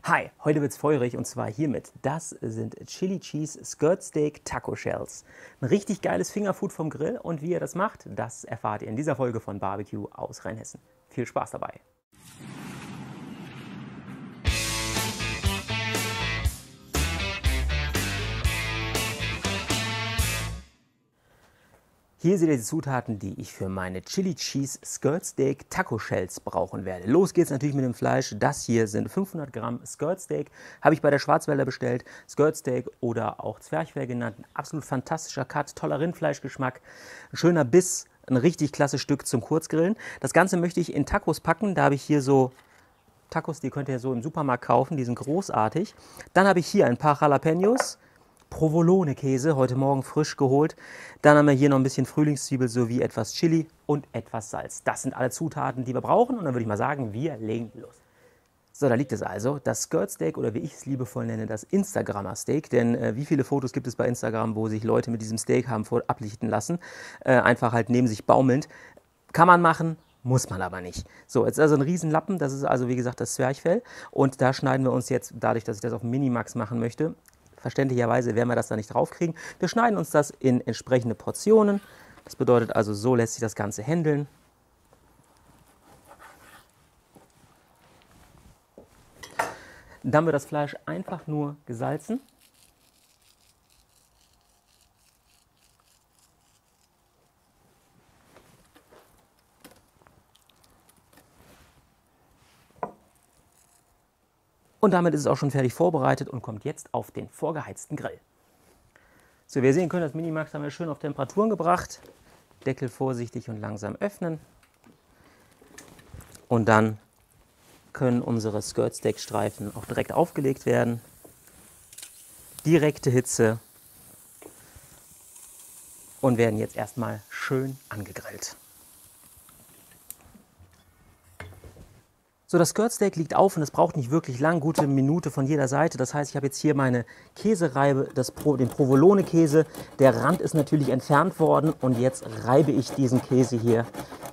Hi, heute wird's feurig und zwar hiermit. Das sind Chili Cheese Skirt Steak Taco Shells. Ein richtig geiles Fingerfood vom Grill und wie ihr das macht, das erfahrt ihr in dieser Folge von Barbecue aus Rheinhessen. Viel Spaß dabei! Hier seht ihr die Zutaten, die ich für meine Chili Cheese Skirt Steak Taco Shells brauchen werde. Los geht's natürlich mit dem Fleisch. Das hier sind 500 Gramm Skirt Steak. Habe ich bei der Schwarzwälder bestellt. Skirt Steak oder auch Zwerchfell genannt. Ein absolut fantastischer Cut, toller Rindfleischgeschmack, ein schöner Biss, ein richtig klasse Stück zum Kurzgrillen. Das Ganze möchte ich in Tacos packen. Da habe ich hier so Tacos, die könnt ihr so im Supermarkt kaufen. Die sind großartig. Dann habe ich hier ein paar Jalapenos. Provolone-Käse, heute Morgen frisch geholt. Dann haben wir hier noch ein bisschen Frühlingszwiebel sowie etwas Chili und etwas Salz. Das sind alle Zutaten, die wir brauchen und dann würde ich mal sagen, wir legen los. So, da liegt es also, das Skirt Steak oder wie ich es liebevoll nenne, das Instagrammer Steak. Denn wie viele Fotos gibt es bei Instagram, wo sich Leute mit diesem Steak haben ablichten lassen, einfach halt neben sich baumelnd. Kann man machen, muss man aber nicht. So, jetzt ist also ein Riesenlappen, das ist also wie gesagt das Zwerchfell und da schneiden wir uns jetzt, dadurch, dass ich das auf Minimax machen möchte, verständlicherweise werden wir das da nicht draufkriegen. Wir schneiden uns das in entsprechende Portionen. Das bedeutet also, so lässt sich das Ganze handeln. Dann wird das Fleisch einfach nur gesalzen. Und damit ist es auch schon fertig vorbereitet und kommt jetzt auf den vorgeheizten Grill. So, wie ihr sehen könnt, das Minimax haben wir schön auf Temperaturen gebracht. Deckel vorsichtig und langsam öffnen. Und dann können unsere Skirt Steak Streifen auch direkt aufgelegt werden. Direkte Hitze und werden jetzt erstmal schön angegrillt. So, das Skirt Steak liegt auf und es braucht nicht wirklich lang, gute Minute von jeder Seite. Das heißt, ich habe jetzt hier meine Käsereibe, den Provolone-Käse. Der Rand ist natürlich entfernt worden und jetzt reibe ich diesen Käse hier.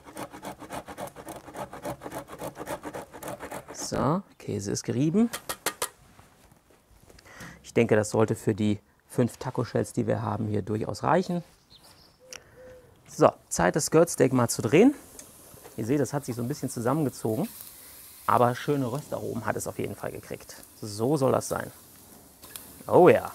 So, Käse ist gerieben. Ich denke, das sollte für die 5 Taco Shells, die wir haben, hier durchaus reichen. So, Zeit, das Skirt Steak mal zu drehen. Ihr seht, das hat sich so ein bisschen zusammengezogen. Aber schöne Röstaromen hat es auf jeden Fall gekriegt. So soll das sein. Oh ja.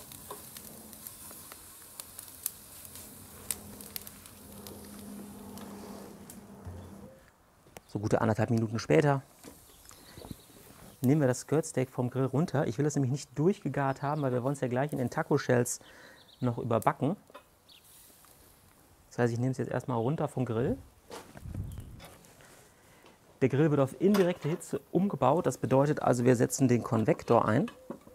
So gute 1,5 Minuten später nehmen wir das Skirt Steak vom Grill runter. Ich will das nämlich nicht durchgegart haben, weil wir wollen es ja gleich in den Taco Shells noch überbacken. Das heißt, ich nehme es jetzt erstmal runter vom Grill. Der Grill wird auf indirekte Hitze umgebaut. Das bedeutet also, wir setzen den Konvektor ein.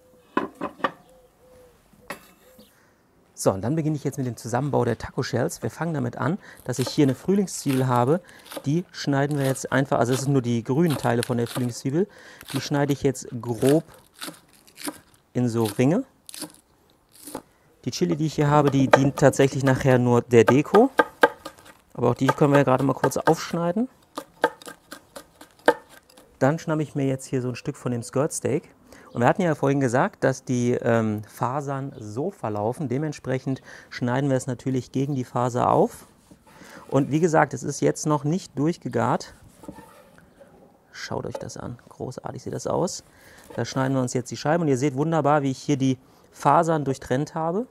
So, und dann beginne ich jetzt mit dem Zusammenbau der Taco Shells. Wir fangen damit an, dass ich hier eine Frühlingszwiebel habe. Die schneiden wir jetzt einfach, also es sind nur die grünen Teile von der Frühlingszwiebel. Die schneide ich jetzt grob in so Ringe. Die Chili, die ich hier habe, die dient tatsächlich nachher nur der Deko. Aber auch die können wir ja gerade mal kurz aufschneiden. Dann schnappe ich mir jetzt hier so ein Stück von dem Skirt Steak. Und wir hatten ja vorhin gesagt, dass die Fasern so verlaufen. Dementsprechend schneiden wir es natürlich gegen die Faser auf. Und wie gesagt, es ist jetzt noch nicht durchgegart. Schaut euch das an. Großartig sieht das aus. Da schneiden wir uns jetzt die Scheiben. Und ihr seht wunderbar, wie ich hier die Fasern durchtrennt habe.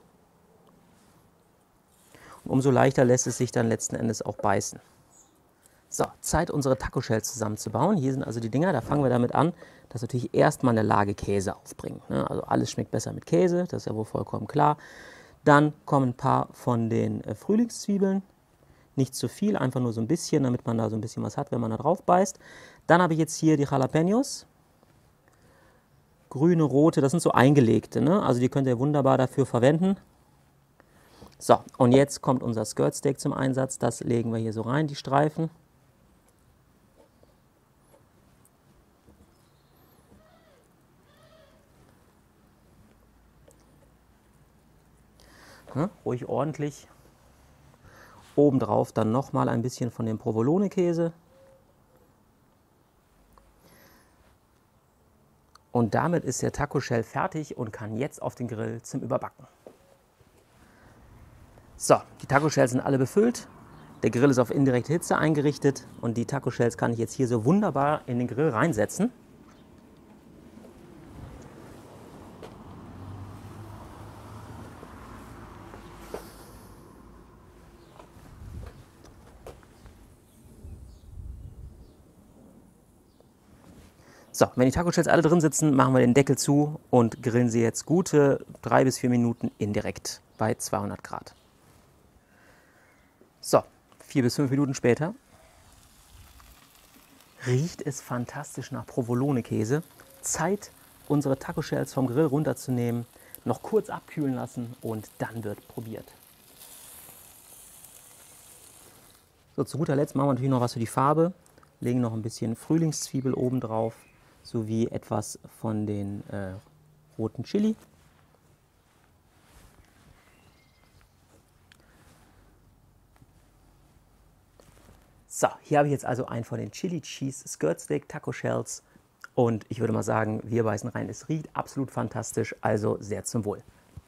Und umso leichter lässt es sich dann letzten Endes auch beißen. So, Zeit, unsere Taco Shells zusammenzubauen. Hier sind also die Dinger, da fangen wir damit an, dass wir natürlich erstmal eine Lage Käse aufbringen. Also alles schmeckt besser mit Käse, das ist ja wohl vollkommen klar. Dann kommen ein paar von den Frühlingszwiebeln. Nicht zu viel, einfach nur so ein bisschen, damit man da so ein bisschen was hat, wenn man da drauf beißt. Dann habe ich jetzt hier die Jalapenos. Grüne, rote, das sind so eingelegte, ne? Also die könnt ihr wunderbar dafür verwenden. So, und jetzt kommt unser Skirt Steak zum Einsatz. Das legen wir hier so rein, die Streifen. Ruhig ordentlich. Obendrauf dann nochmal ein bisschen von dem Provolone-Käse. Und damit ist der Taco Shell fertig und kann jetzt auf den Grill zum Überbacken. So, die Taco Shells sind alle befüllt. Der Grill ist auf indirekte Hitze eingerichtet und die Taco Shells kann ich jetzt hier so wunderbar in den Grill reinsetzen. So, wenn die Taco Shells alle drin sitzen, machen wir den Deckel zu und grillen sie jetzt gute 3 bis 4 Minuten indirekt bei 200 Grad. So, 4 bis 5 Minuten später riecht es fantastisch nach Provolone-Käse. Zeit, unsere Taco Shells vom Grill runterzunehmen, noch kurz abkühlen lassen und dann wird probiert. So, zu guter Letzt machen wir natürlich noch was für die Farbe. Legen noch ein bisschen Frühlingszwiebel oben drauf, sowie etwas von den roten Chili. So, hier habe ich jetzt also einen von den Chili Cheese Skirt Steak Taco Shells und ich würde mal sagen, wir beißen rein. Es riecht absolut fantastisch, also sehr zum Wohl.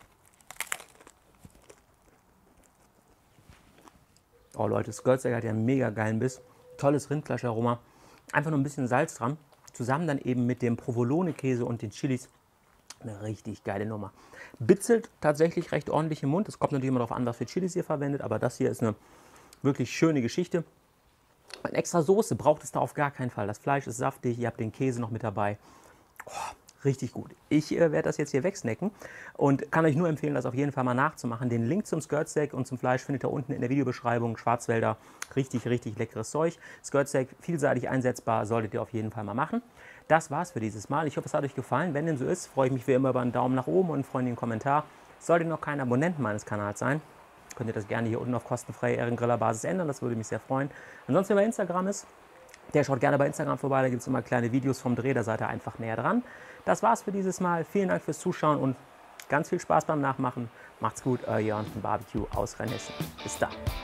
Oh Leute, Skirt Steak hat ja einen mega geilen Biss, tolles Rindfleischaroma, einfach nur ein bisschen Salz dran, zusammen dann eben mit dem Provolone-Käse und den Chilis. Eine richtig geile Nummer. Bitzelt tatsächlich recht ordentlich im Mund. Es kommt natürlich immer darauf an, was für Chilis ihr verwendet, aber das hier ist eine wirklich schöne Geschichte. Eine extra Soße braucht es da auf gar keinen Fall. Das Fleisch ist saftig, ihr habt den Käse noch mit dabei. Oh, richtig gut. Ich werde das jetzt hier wegsnacken und kann euch nur empfehlen, das auf jeden Fall mal nachzumachen. Den Link zum Skirt Steak und zum Fleisch findet ihr unten in der Videobeschreibung. Schwarzwälder, richtig, richtig leckeres Zeug. Skirt Steak, vielseitig einsetzbar, solltet ihr auf jeden Fall mal machen. Das war's für dieses Mal. Ich hoffe, es hat euch gefallen. Wenn dem so ist, freue ich mich wie immer über einen Daumen nach oben und einen freundlichen Kommentar. Solltet ihr noch kein Abonnent meines Kanals sein, könnt ihr das gerne hier unten auf kostenfreie Ehrengriller-Basis ändern. Das würde mich sehr freuen. Ansonsten, wer bei Instagram ist, der schaut gerne bei Instagram vorbei. Da gibt es immer kleine Videos vom Dreh. Da seid ihr einfach näher dran. Das war's für dieses Mal. Vielen Dank fürs Zuschauen und ganz viel Spaß beim Nachmachen. Macht's gut, euer Jörn von Barbecue aus Rheinhessen. Bis dann.